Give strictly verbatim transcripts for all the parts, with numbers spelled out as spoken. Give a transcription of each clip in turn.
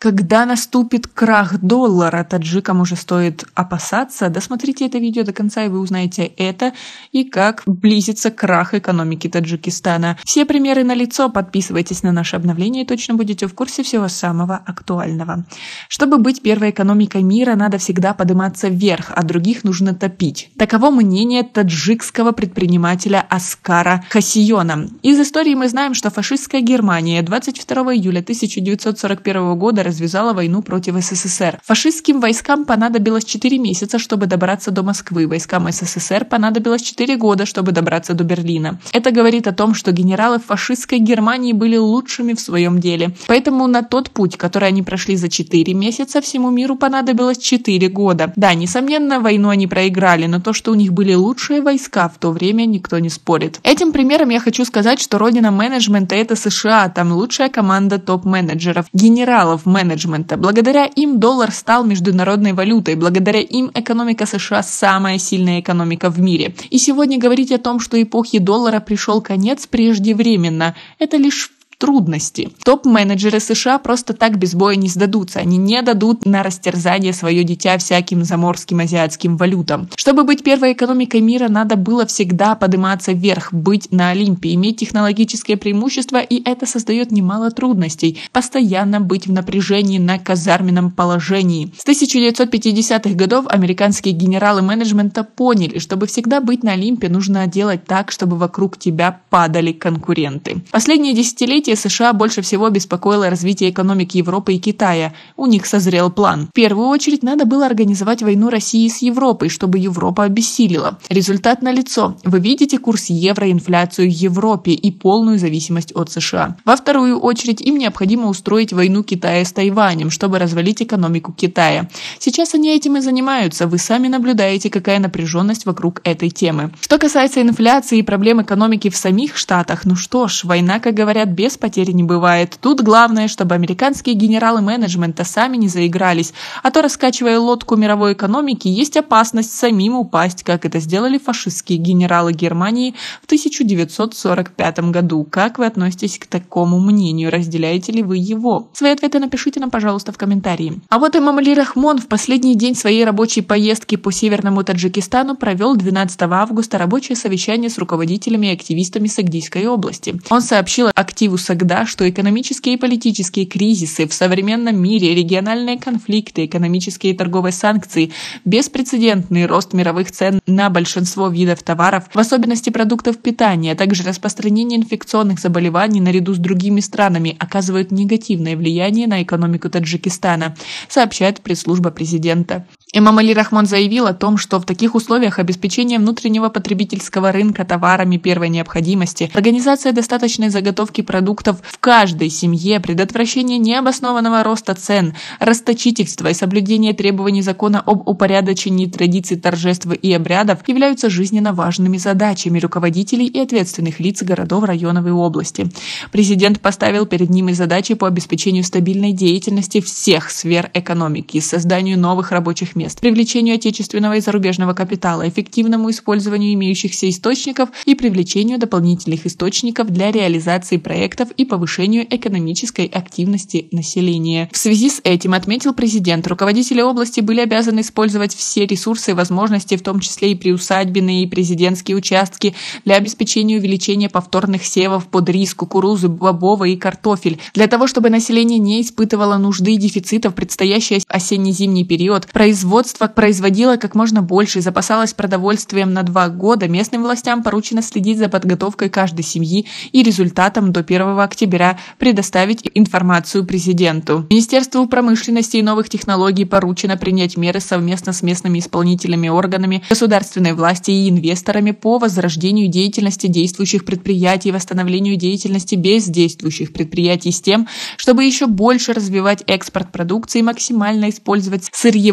Когда наступит крах доллара, таджикам уже стоит опасаться. Досмотрите это видео до конца, и вы узнаете это и как близится крах экономики Таджикистана. Все примеры налицо. Подписывайтесь на наше обновление и точно будете в курсе всего самого актуального. Чтобы быть первой экономикой мира, надо всегда подниматься вверх, а других нужно топить. Таково мнение таджикского предпринимателя Аскара Хасиона. Из истории мы знаем, что фашистская Германия двадцать второго июля тысяча девятьсот сорок первого года развязала войну против СССР. Фашистским войскам понадобилось четыре месяца, чтобы добраться до Москвы. Войскам СССР понадобилось четыре года, чтобы добраться до Берлина. Это говорит о том, что генералы фашистской Германии были лучшими в своем деле. Поэтому на тот путь, который они прошли за четыре месяца, всему миру понадобилось четыре года. Да, несомненно, войну они проиграли, но то, что у них были лучшие войска в то время, никто не спорит. Этим примером я хочу сказать, что родина менеджмента — это США. Там лучшая команда топ-менеджеров, генералов менеджмента. менеджмента. Благодаря им доллар стал международной валютой, благодаря им экономика США самая сильная экономика в мире. И сегодня говорить о том, что эпохе доллара пришел конец преждевременно, это лишь трудности. Топ-менеджеры США просто так без боя не сдадутся. Они не дадут на растерзание свое дитя всяким заморским азиатским валютам. Чтобы быть первой экономикой мира, надо было всегда подниматься вверх, быть на Олимпе, иметь технологическое преимущество, и это создает немало трудностей. Постоянно быть в напряжении на казарменном положении. С тысяча девятьсот пятидесятых годов американские генералы менеджмента поняли, чтобы всегда быть на Олимпе, нужно делать так, чтобы вокруг тебя падали конкуренты. Последние десятилетия США больше всего беспокоило развитие экономики Европы и Китая. У них созрел план. В первую очередь надо было организовать войну России с Европой, чтобы Европа обессилила. Результат налицо. Вы видите курс евро, инфляцию в Европе и полную зависимость от США. Во вторую очередь им необходимо устроить войну Китая с Тайванем, чтобы развалить экономику Китая. Сейчас они этим и занимаются. Вы сами наблюдаете, какая напряженность вокруг этой темы. Что касается инфляции и проблем экономики в самих Штатах, ну что ж, война, как говорят, без потери не бывает. Тут главное, чтобы американские генералы менеджмента сами не заигрались, а то, раскачивая лодку мировой экономики, есть опасность самим упасть, как это сделали фашистские генералы Германии в тысяча девятьсот сорок пятом году. Как вы относитесь к такому мнению? Разделяете ли вы его? Свои ответы напишите нам, пожалуйста, в комментарии. А вот Эмомали Рахмон в последний день своей рабочей поездки по северному Таджикистану провел двенадцатого августа рабочее совещание с руководителями и активистами Сагдийской области. Он сообщил активу Сагда, что экономические и политические кризисы в современном мире, региональные конфликты, экономические и торговые санкции, беспрецедентный рост мировых цен на большинство видов товаров, в особенности продуктов питания, а также распространение инфекционных заболеваний наряду с другими странами оказывают негативное влияние на экономику Таджикистана, сообщает пресс-служба президента. Эмомали Рахмон заявил о том, что в таких условиях обеспечения внутреннего потребительского рынка товарами первой необходимости, организация достаточной заготовки продуктов в каждой семье, предотвращение необоснованного роста цен, расточительства и соблюдение требований закона об упорядочении традиций, торжеств и обрядов являются жизненно важными задачами руководителей и ответственных лиц городов, районов и области. Президент поставил перед ними задачи по обеспечению стабильной деятельности всех сфер экономики, созданию новых рабочих мест, привлечению отечественного и зарубежного капитала, эффективному использованию имеющихся источников и привлечению дополнительных источников для реализации проектов и повышению экономической активности населения. В связи с этим, отметил президент, руководители области были обязаны использовать все ресурсы и возможности, в том числе и приусадебные и президентские участки, для обеспечения увеличения повторных севов под рис, кукурузу, бобовый и картофель, для того, чтобы население не испытывало нужды и дефицита в предстоящий осенне-зимний период, производство производило как можно больше и запасалось продовольствием на два года, местным властям поручено следить за подготовкой каждой семьи и результатом до первого октября предоставить информацию президенту. Министерству промышленности и новых технологий поручено принять меры совместно с местными исполнительными органами государственной власти и инвесторами по возрождению деятельности действующих предприятий и восстановлению деятельности бездействующих предприятий с тем, чтобы еще больше развивать экспорт продукции и максимально использовать сырьевые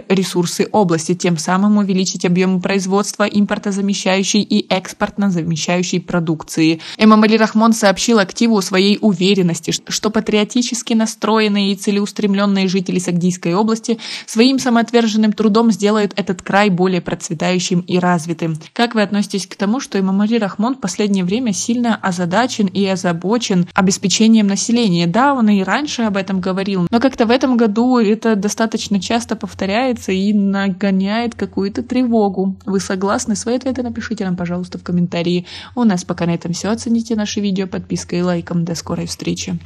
ресурсы области, тем самым увеличить объемы производства импортозамещающей и экспортно-замещающей продукции. Эмомали Рахмон сообщил активу своей уверенности, что патриотически настроенные и целеустремленные жители Сагдийской области своим самоотверженным трудом сделают этот край более процветающим и развитым. Как вы относитесь к тому, что Эмомали Рахмон в последнее время сильно озадачен и озабочен обеспечением населения? Да, он и раньше об этом говорил, но как-то в этом году это достаточно часто повторяется и нагоняет какую-то тревогу. Вы согласны? Свои ответы напишите нам, пожалуйста, в комментарии. У нас пока на этом все. Оцените наше видео подпиской и лайком. До скорой встречи.